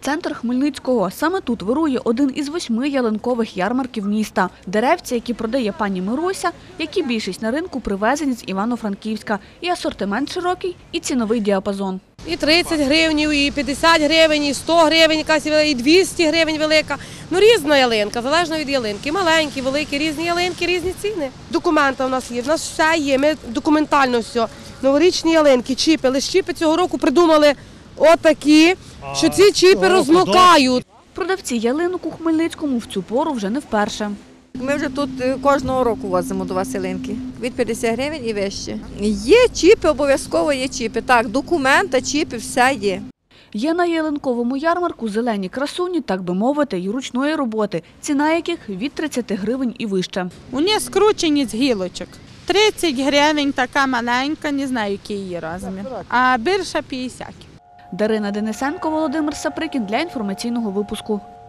Центр Хмельницького. Саме тут вирує один із 8 ялинкових ярмарків міста. Деревця, які продає пані Мирося, які більшість на ринку привезені з Івано-Франківська. І асортимент широкий, і ціновий діапазон. І 30 гривень, і 50 гривень, і 100 гривень, якась, і 200 гривень велика. Ну, різна ялинка, залежно від ялинки. Маленькі, великі, різні ялинки, різні ціни. Документи у нас є, в нас все є, ми документально все. Новорічні ялинки, чіпи. Лише чіпи цього року придумали отакі, що ці чіпи розмокають. Продавці ялинок у Хмельницькому в цю пору вже не вперше. Ми вже тут кожного року возимо до вас ялинки. Від 50 гривень і вище. Є чіпи, обов'язково є чіпи. Так, документи, чіпи, все є. Є на ялинковому ярмарку зелені красуні, так би мовити, й ручної роботи, ціна яких від 30 гривень і вище. Вони скручені з гілочок. 30 гривень така маленька, не знаю, який її розмір, а більша 50. Дарина Денисенко, Володимир Саприкін для інформаційного випуску.